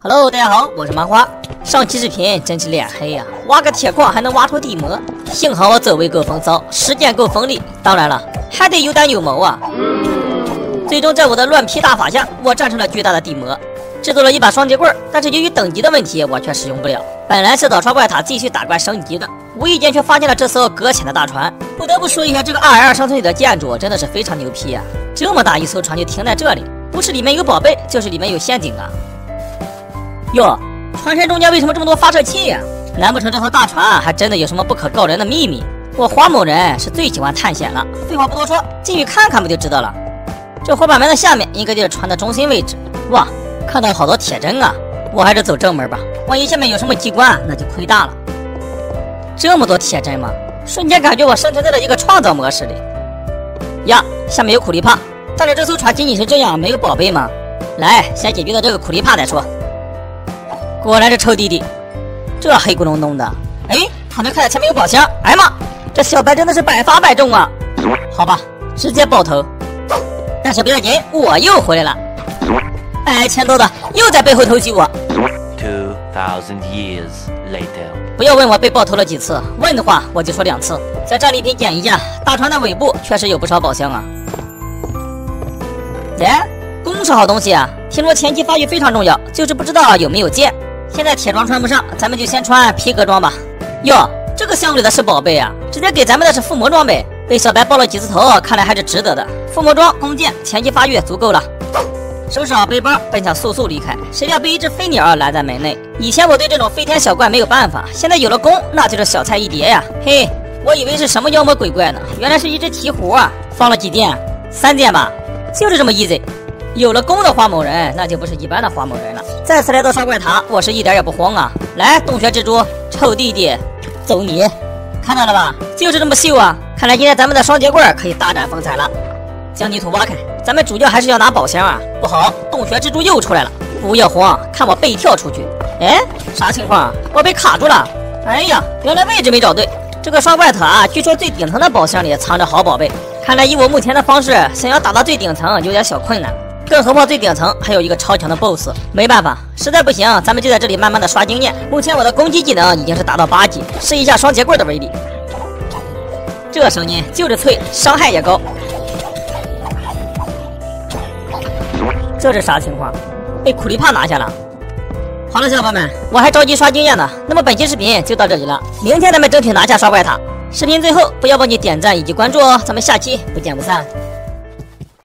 Hello， 大家好，我是麻花。上期视频真是脸黑呀，挖个铁矿还能挖出地膜，幸好我走位够风骚，实践够锋利，当然了，还得有胆有谋啊。最终在我的乱劈大法下，我战胜了巨大的地膜，制作了一把双截棍，但是由于等级的问题，我却使用不了。本来是岛川怪塔继续打怪升级的，无意间却发现了这艘搁浅的大船。不得不说一下，这个222商村里的建筑真的是非常牛批啊！这么大一艘船就停在这里，不是里面有宝贝，就是里面有陷阱啊！哟，船身中间为什么这么多发射器呀？难不成这艘大船还真的有什么不可告人的秘密？我黄某人是最喜欢探险了，废话不多说，进去看看不就知道了。这火板门的下面应该就是船的中心位置。哇，看到好多铁针啊！我还是走正门吧，万一下面有什么机关，那就亏大了。这么多铁针吗？瞬间感觉我生存在了一个创造模式里。呀，下面有苦力怕，但是这艘船仅仅是这样，没有宝贝吗？来，先解决了这个苦力怕再说。果然是臭弟弟，这黑咕隆咚的。哎，他能看见前面有宝箱。哎呀妈，这小白真的是百发百中啊！好吧，直接爆头。但是不要紧，我又回来了。哎，欠揍的又在背后偷袭我。 2000 years later， 不要问我被爆头了几次，问的话我就说2次。在战利品捡一下，大船的尾部确实有不少宝箱啊。哎，弓是好东西啊，听说前期发育非常重要，就是不知道有没有剑。现在铁装穿不上，咱们就先穿皮革装吧。哟，这个箱里的是宝贝啊，直接给咱们的是附魔装备。被小白爆了几次头，看来还是值得的。附魔装、弓箭，前期发育足够了。收拾好背包，奔向速速离开。谁料被一只飞鸟拦在门内。以前我对这种飞天小怪没有办法，现在有了弓，那就是小菜一碟呀。嘿，我以为是什么妖魔鬼怪呢，原来是一只鹈鹕啊！放了几箭？3箭吧，就是这么 easy。有了弓的花某人，那就不是一般的花某人了。再次来到烧怪塔，我是一点也不慌啊！来，洞穴蜘蛛，臭弟弟，走你！看到了吧，就是这么秀啊！看来今天咱们的双截棍可以大展风采了。将泥土挖开，咱们主教还是要拿宝箱啊！不好，洞穴蜘蛛又出来了！不要慌，看我背跳出去！哎，啥情况？我被卡住了！哎呀，原来位置没找对。这个双怪塔据说最顶层的宝箱里藏着好宝贝，看来以我目前的方式，想要打到最顶层有点小困难。更何况最顶层还有一个超强的 BOSS， 没办法，实在不行，咱们就在这里慢慢的刷经验。目前我的攻击技能已经是达到8级，试一下双截棍的威力。这声音就是脆，伤害也高。这是啥情况？被苦力怕拿下了。好了，小伙伴们，我还着急刷经验呢。那么本期视频就到这里了，明天咱们争取拿下刷怪塔。视频最后不要忘记点赞以及关注哦，咱们下期不见不散。